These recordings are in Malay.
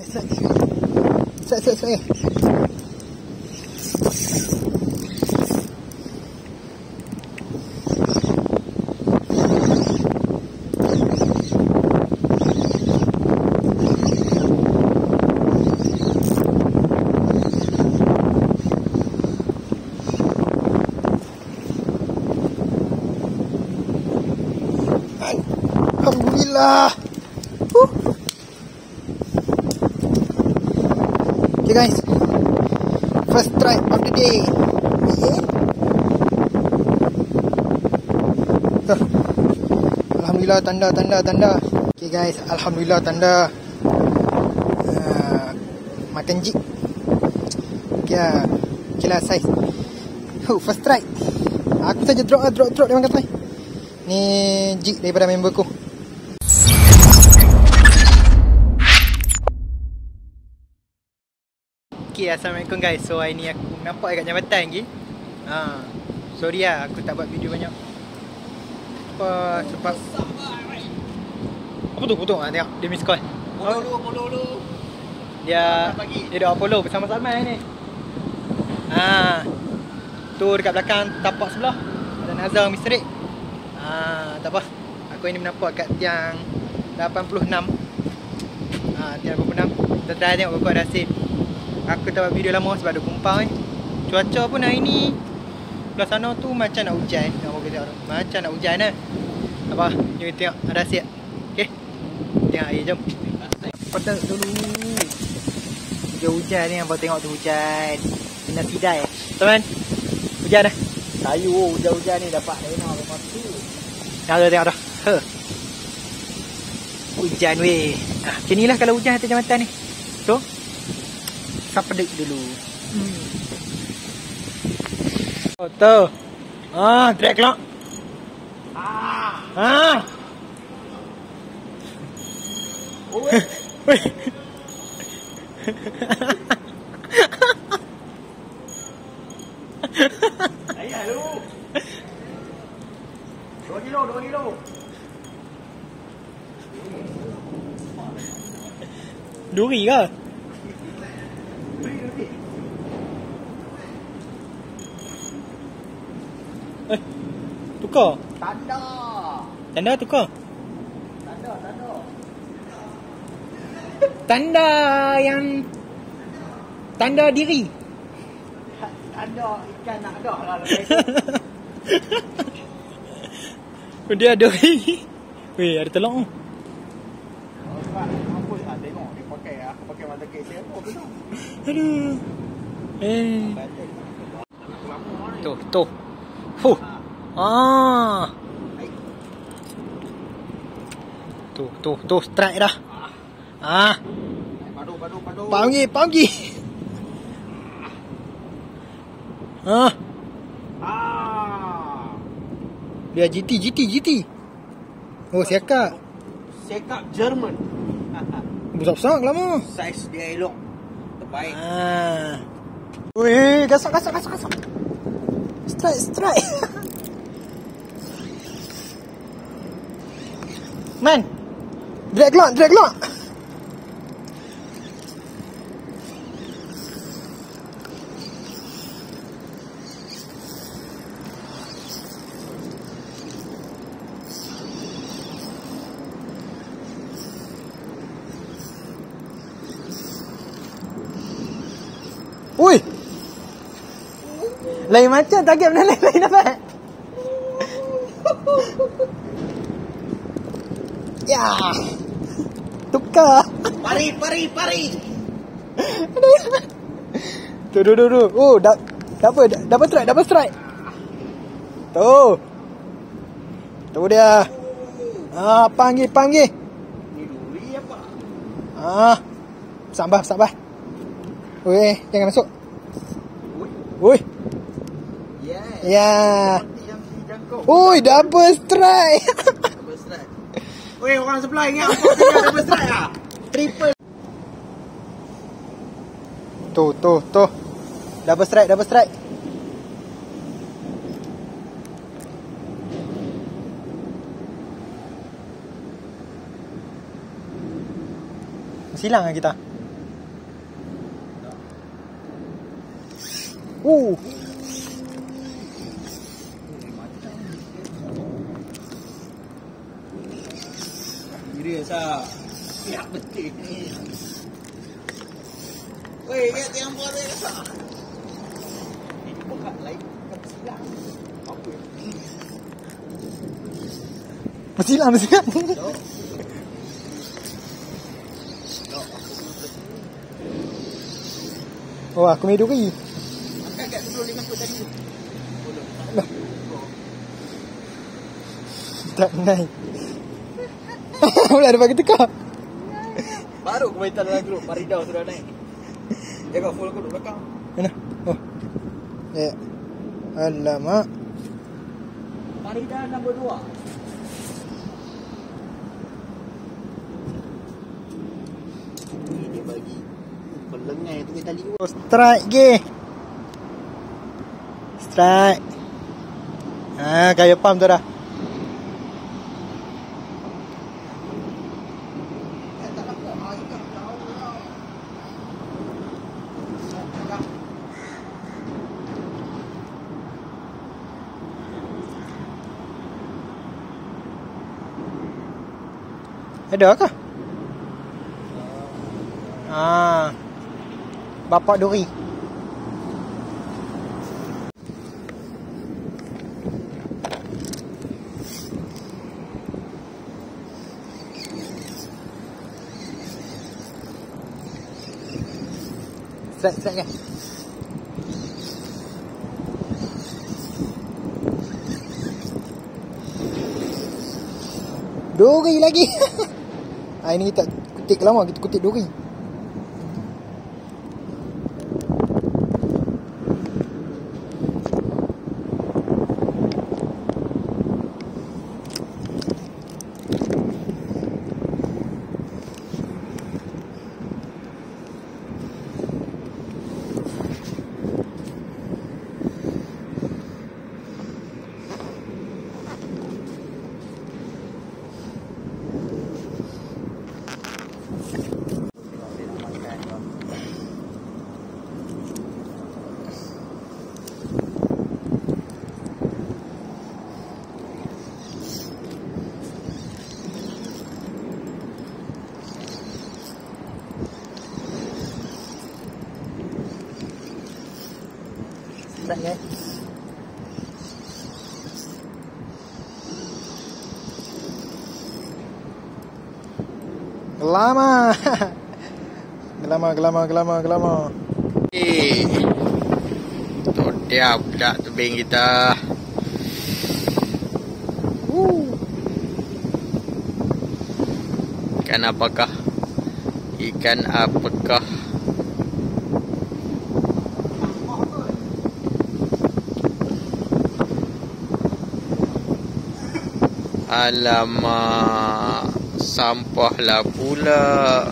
Saya. Alhamdulillah. Okay guys, first try of the day. Tuh. Alhamdulillah, tanda. Okay guys, alhamdulillah tanda makan jig. Okay lah size. First try. Aku saja drop dia makan try. Ni jig daripada member ku. Okay, assalamualaikum guys. So hari ni aku nampak dekat jambatan lagi. Sorry lah aku tak buat video banyak. Sebab apa tu? Tengok dia miss call. Follow dulu. Dia dah follow bersama Salman ni. Tu dekat belakang tapak sebelah ada Nazar Misteri. Tak apa. Aku ini menampak kat tiang 86. Tiang 86. Kita try tengok berapa ada hasil. Aku tak buat video lama sebab ada kumpang Cuaca pun hari ni belah sana tu macam nak hujan. Macam nak hujan lah. Apa? Jom kita tengok ada hasil. Okay, tengok air, jom. Pedas dulu. Hujan ni, abang tengok tu hujan. Kena tidai. Teman, hujan dah. Kayu hujan-hujan ni dapat lena lepas tu. Tengok dah. Hujan weh. Macam ni lah kalau hujan atas jambatan ni. So pedek dulu. Tu. Drag lah. Weh. Ayah lu. 2 kilo. 2 kilo ke? Tukar? Tanda tukar? Tanda yang tanda diri. Tanda ikan nak dah lah lepas tu. Dia ada ni. Weh, ada telur. Apa tengok dia pakai, aku pakai mata kek saya apa tu. Aduh. Tu. Tu strike dah. Padu. Panggil. Dia GT. Oh, siakak Jerman. Besar lama. Saiz dia elok. Terbaik. Weh, gasak. Strike. Man. Drag lock. Ui. Lain macam target benda lain dapat. Ya. Tukar. Pari. Tu. Oh, double strike. Tu dia. Panggil. Ni duri apa? Sabar. Weh, jangan masuk. Woi. Ya. Oi, double strike. Weh, orang sebelah ingat apa tadi double strike ah? Triple. Tu. Double strike. Silang lah kita. Serius ah. Ya betul ni. Weh, lihat yang buat dia sah. Ini bukan lain, bukan silang. Apa? Bersilang. Oh, aku main duri. Angkat kat 25 foot tadi. Lah. Tak naik. Boleh ada bagi tekak. Baru komentar dalam grup, Farida sudah naik. Jaga full aku duduk belakang. Mana? Oh. Ya. Alamak. Farida nombor 2. Ini dia bagi pelengai tu kita tali. Oh, strike ge. Strike. Kayu pam tu dah. Ada kah? Bapak duri. Strike kan? Duri lagi. Ini kita kutik lama, kita kutik duri. Kan? Gelama. Tu dia budak tebing kita. Ikan apakah? Alamak, sampahlah pula.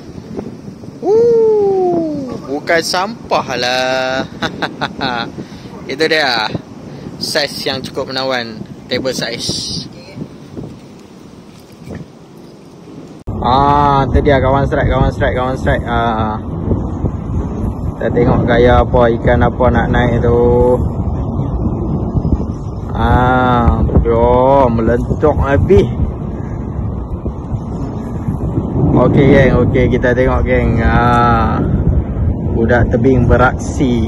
Bukan sampah lah. Itu dia, saiz yang cukup menawan, table size. Itu dia kawan strike. Kita tengok gaya apa, ikan apa nak naik tu. Melentok habis. Okey geng, kita tengok geng. Budak tebing beraksi.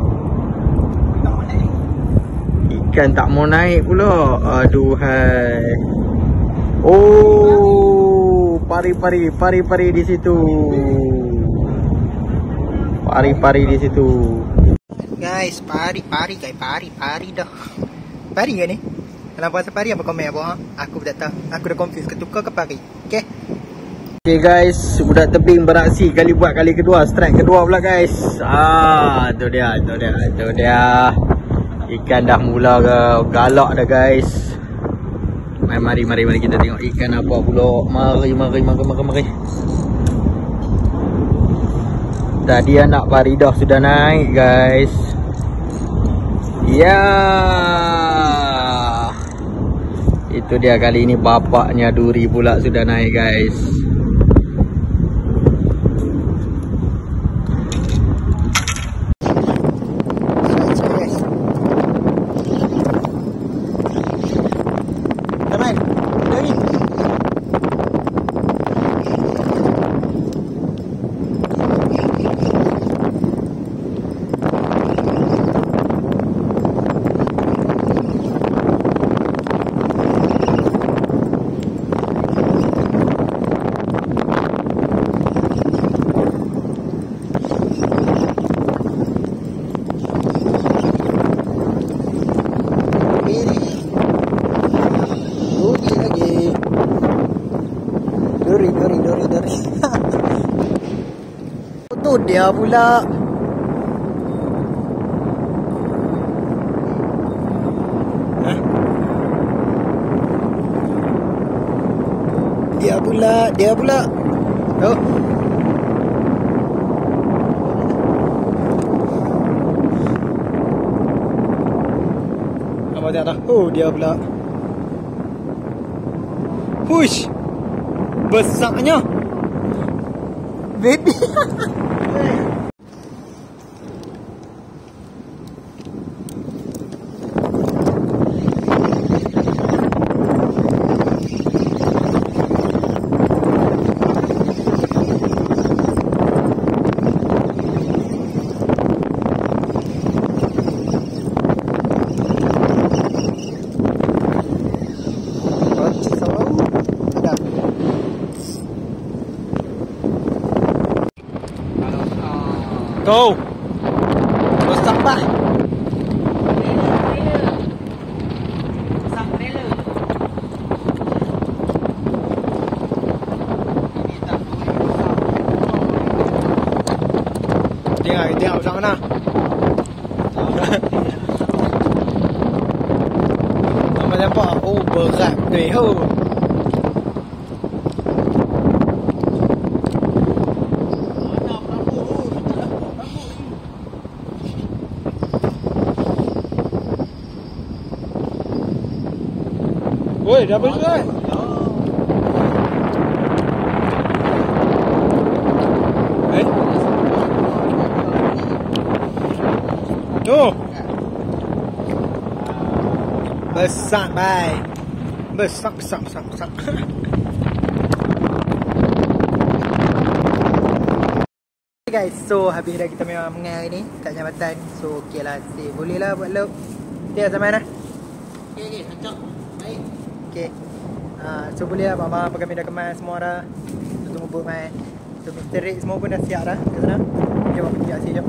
Ikan tak mau naik pula. Aduhai. Oh, pari di situ. Pari di situ. Guys, pari dah. Pari ke ni? Kalau puasa pari apa komen apa? Aku tak tahu. Aku dah confuse ketukar ke pari. Okey. Okay guys, budak tebing beraksi kali kedua, strike kedua pula guys. Tu dia. Ikan dah mula galak dah guys. Mari kita tengok ikan apa pula. Mari. Tadi anak Faridah sudah naik guys. Ya. Itu dia, kali ini bapaknya duri pula sudah naik guys. tu dia pula. Hah? Dia pula. Oh. Apa dia dah? Oh, dia pula. Hush. Besarnya. Baby. Go. Terus sampai. Dia ở trong nào? Mà em bỏ berat deh. Woi, dah habis kan? Tuh. Besar, bye. Besar. Guys, so habis dah kita memang mengai ni kat jambatan. So okey lah, boleh lah buat loop. Dia zaman mana? Okey, cocok. Baik. Okey. So boleh lah abang-abang kami dah kemas semua dah. Tunggu buat main. So Mr. Rick semua pun dah siap dah kat sana. Jom aku tunjuk hasil, jom.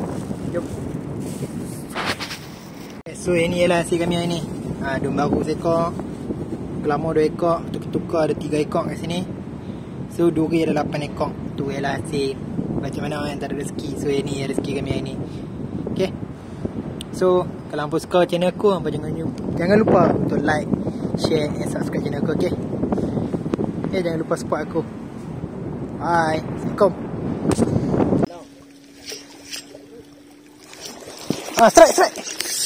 So ini ialah hasil kami hari ni. Domba baru seekor, kelama 2 ekor, tukar ada 3 ekor kat sini. So duri ada 8 ekor. Tu ialah hasil macam mana yang tak ada rezeki. So ini rezeki kami hari ni. Okay. So kalau hampa suka channel aku, hampa jangan lupa untuk like, share and subscribe channel aku. Okay. Jangan lupa support aku. Bye. Assalamualaikum. Strike. Strike.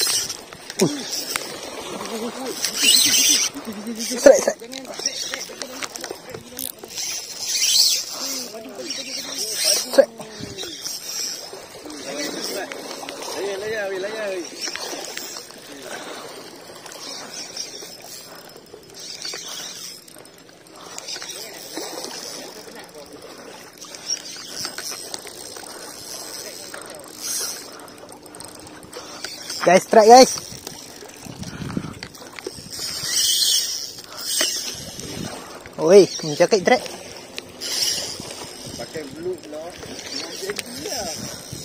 Guys, strike guys. Oi, mencapai strike. Pakai blue pula. Jadi lah.